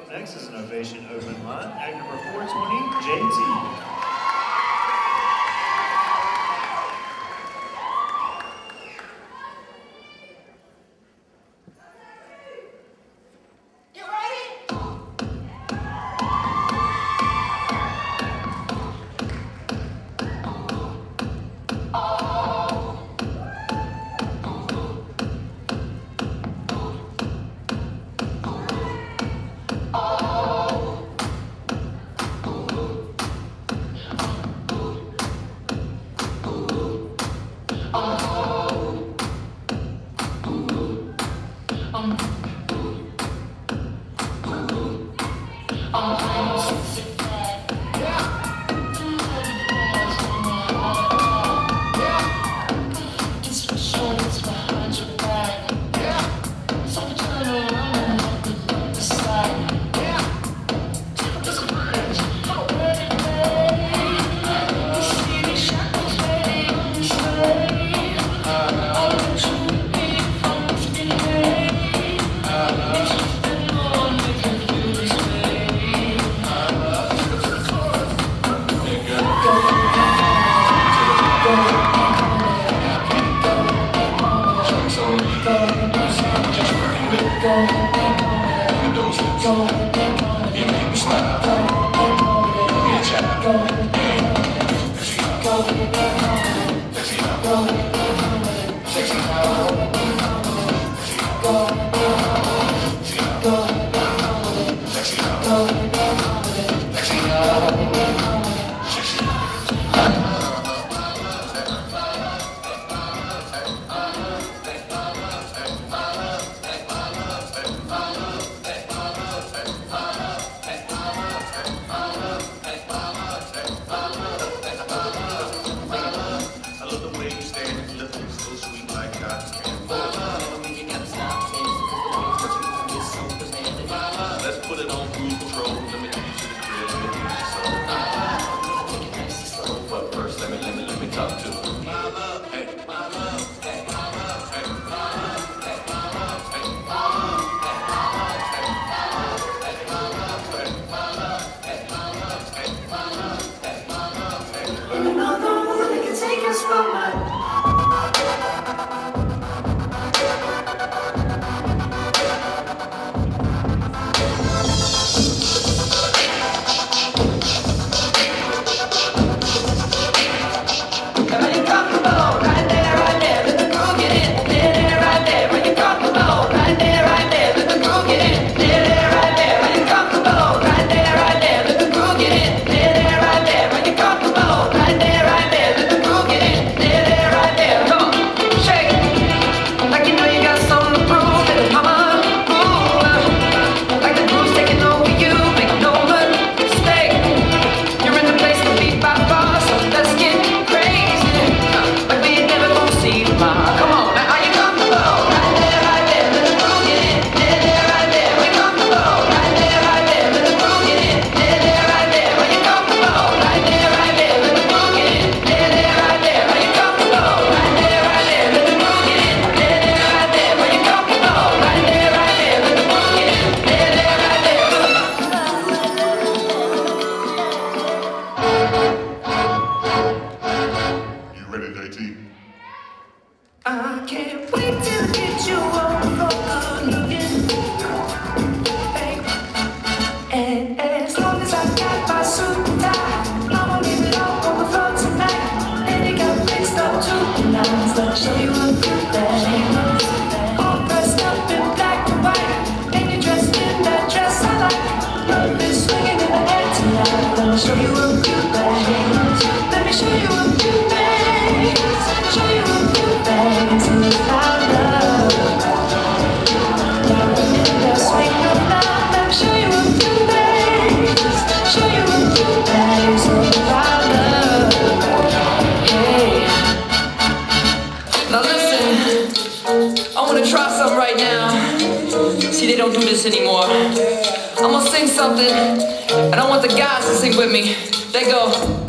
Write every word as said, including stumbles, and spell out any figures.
Up next is an Ovation Open Line, act number four twenty, J T. I can't wait to get you on the floor again. And as long as I got my suit and tie, I'ma leave it all on the floor tonight. And it got fixed up to the nines. Let me show you a good thing. All dressed up in black and white, and you're dressed in that dress I like. Love is swinging in the air tonight. Let me show you a good thing. Let me show you a good thing. Show you a good thing. It's about love. Love in the swing of love. Let me show you a good thing. Show you a good thing. It's about love. Hey. Now listen, I wanna try something right now. See, they don't do this anymore. I'm gonna sing something, and I want the guys to sing with me. They go.